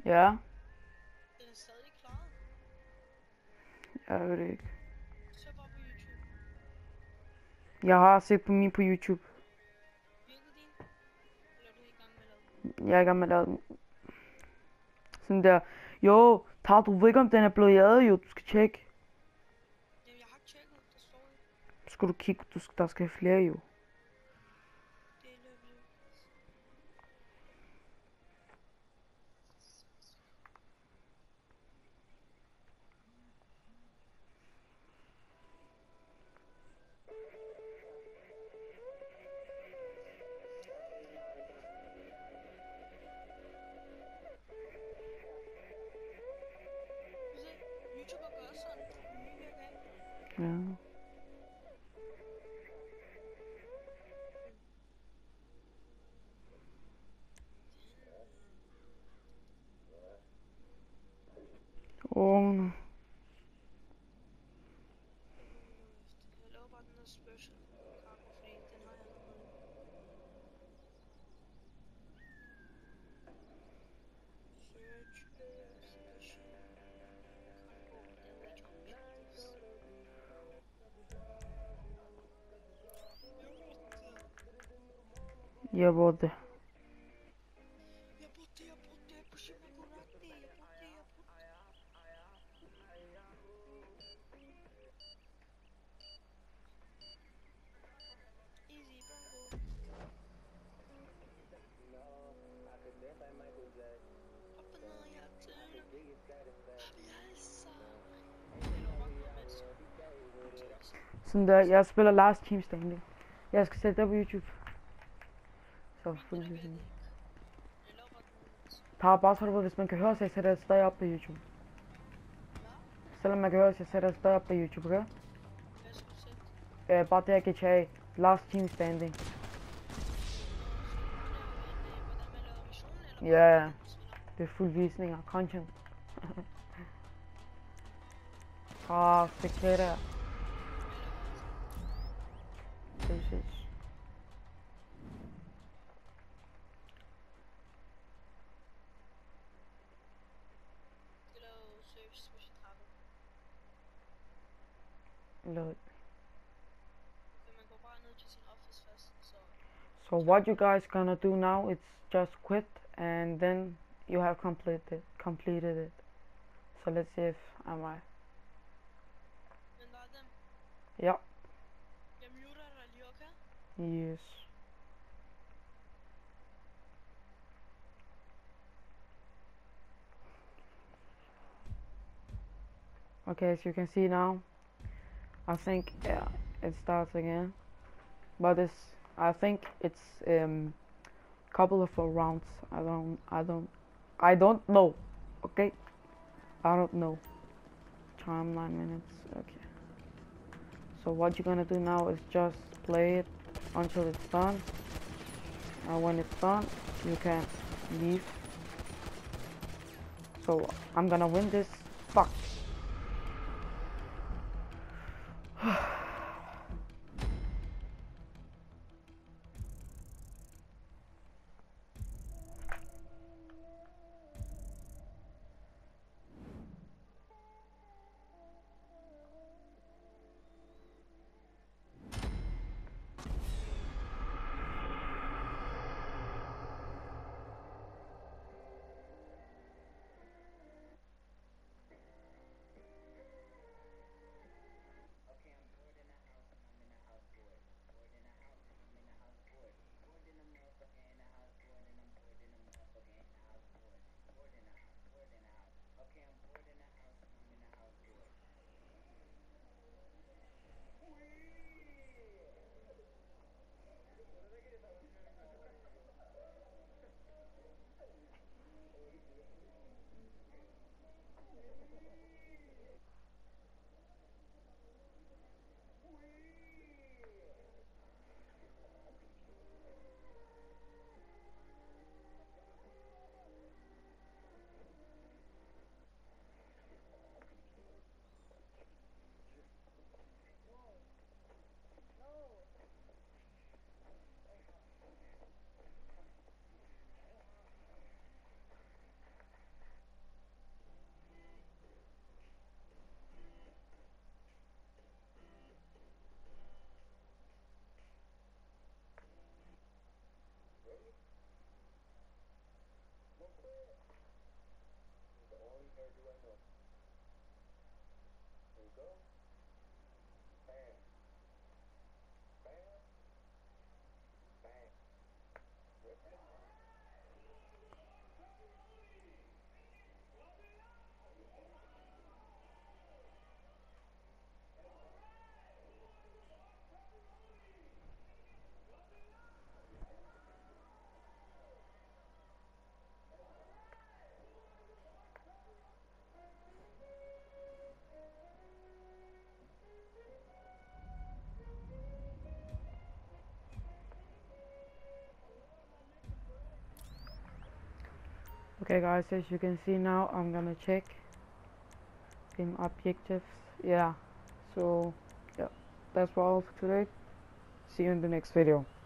Ja, Den er stadig klaret. jeg ved det ikke. Så bare på YouTube. Jeg har set på min på YouTube. Virkede din? Eller er du i gang med at lave den? Jeg er i gang med at lave den. Sådan der. Jo, Tara, du ved ikke om den er blevet jaget, jo. Du skal tjekke. Jamen, jeg har ikke tjekket. Der står ikke. Skal du kigge, der skal flere jo. Det er level. YouTuber gør også sådan. Mine virker ikke. Ja. Åh, Jeg laver bare den der special cargo, fordi den har jeg allerede. Search special cargo damage objectives. jeg burde det. Jeg burde på Shimakurati. Jeg burde. Easy, Brango. Op og ned, jeg til. Yes. Jeg laver bare noget mens. Sådan der, jeg spiller Last Team Standing. Jeg skal sætte det på YouTube. Så fuldstændig sådan. Jeg laver bare noget mens. Tara, bare så du ved, hvis man kan høre, så jeg sætter det stadig op på YouTube. Selvom man kan høre, så jeg sætter det stadig op på YouTube, okay? Hvad skal du sætte? Bare det her GTA. Last Team Standing. Ja, det er fuld visning og content. Stik til der. Præcis. Look. So what you guys gonna do now? It's just quit, and then you have completed it. So let's see if I'm right. Yeah. Yes. Okay, as you can see now, I think it starts again, but I think it's couple of rounds. I don't know. Okay, I don't know. Time 9 minutes. Okay. So what you're gonna do now is just play it until it's done, and when it's done, you can leave. So I'm gonna win this. Fuck. Okay guys, as you can see now, I'm gonna check game objectives. Yeah, so yeah, that's all for today. See you in the next video.